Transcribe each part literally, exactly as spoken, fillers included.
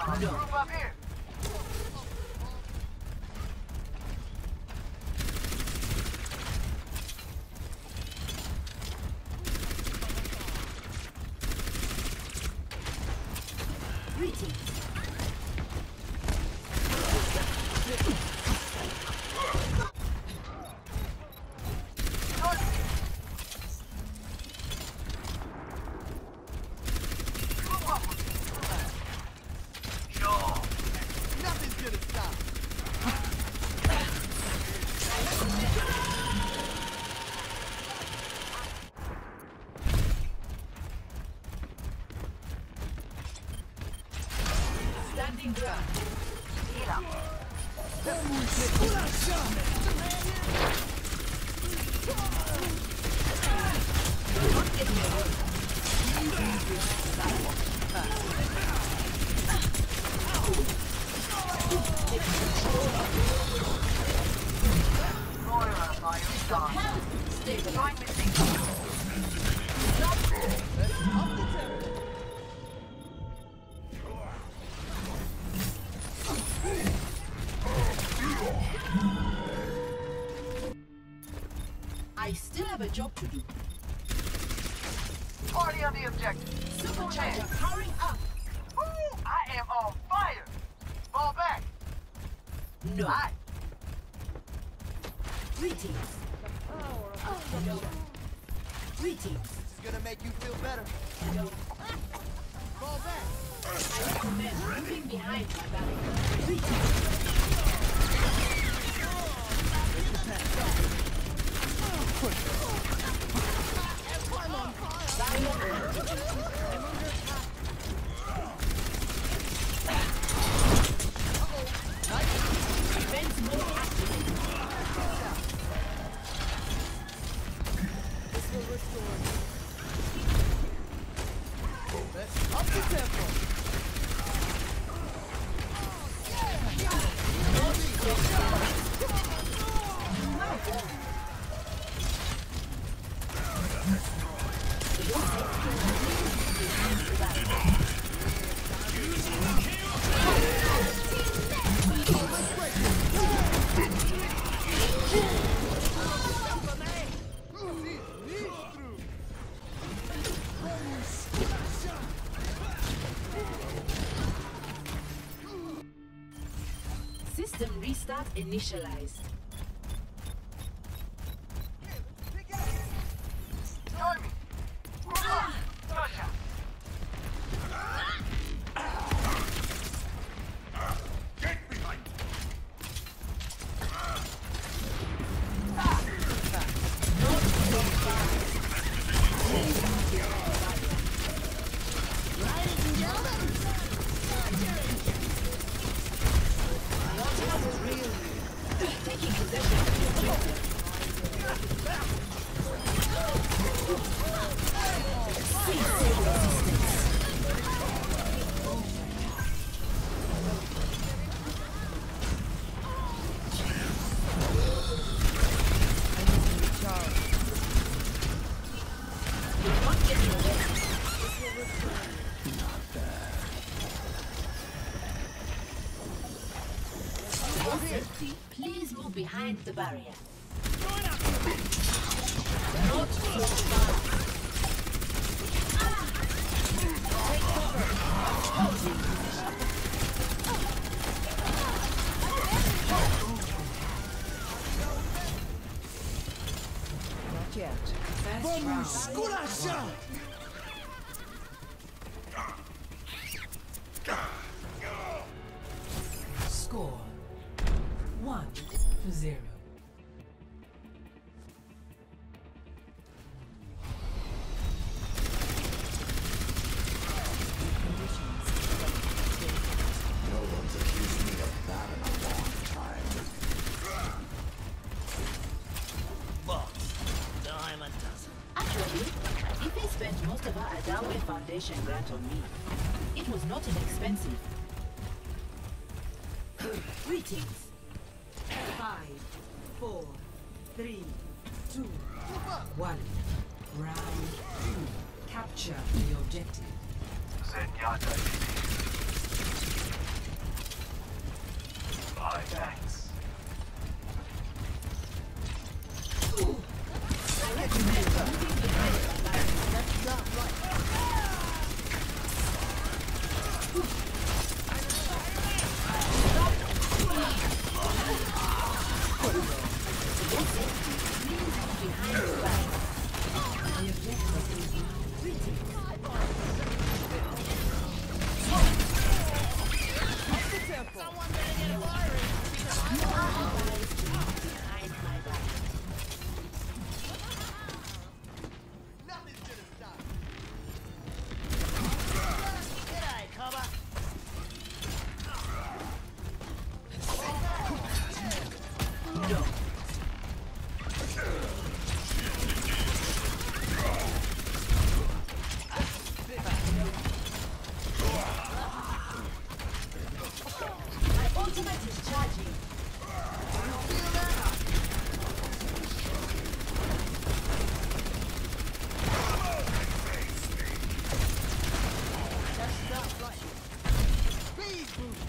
Let's No. group up here. Greetings. Nothing's gonna stop. Standing ground. I still have a job to do. Party on the objective. Supercharger powering up. Ooh, I am on fire. Fall back. No. Aye. Greetings. No. Greetings. This is gonna make you feel better. No. Fall back. I recommend moving behind my back. Greetings. Defense mode activated. This will restore you. Let's up the tempo. System restart initialized. Join me. Group up. Gotcha. Get behind! Taking possession of the objective. You're not getting away. For safety, please move behind the barrier. Not so far. Take cover. Holding position. Not yet. First round. Score one to zero. No one's accused me of that in a long time. Boss, dime a dozen. Actually, Ife spent most of her Adawe Foundation grant on me. It was not inexpensive. Greetings. Five, four, three, two, one. Round two. Capture the objective. Zenyatta. Bye, thanks. That's not right. Up the tempo. Nothing's gonna stop. G'day, cobber. My ultimate is charging. That's not right. Speed boost.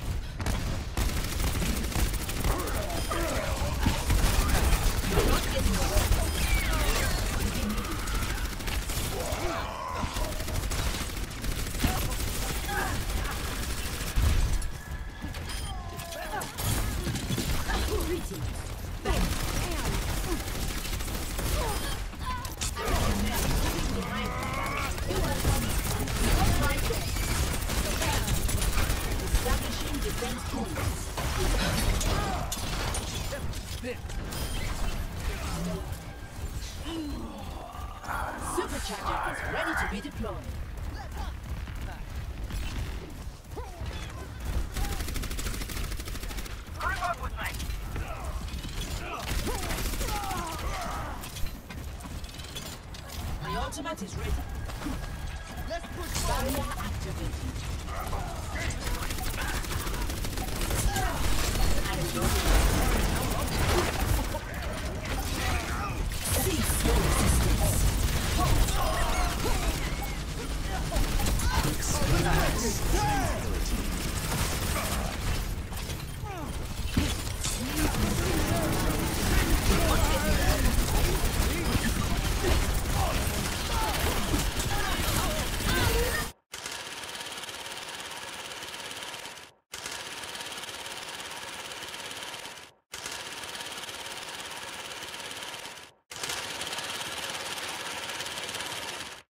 Establishing defense points. Supercharger is ready to be deployed. Group up with me. My ultimate is ready. Let's push Barrier forward. activated. And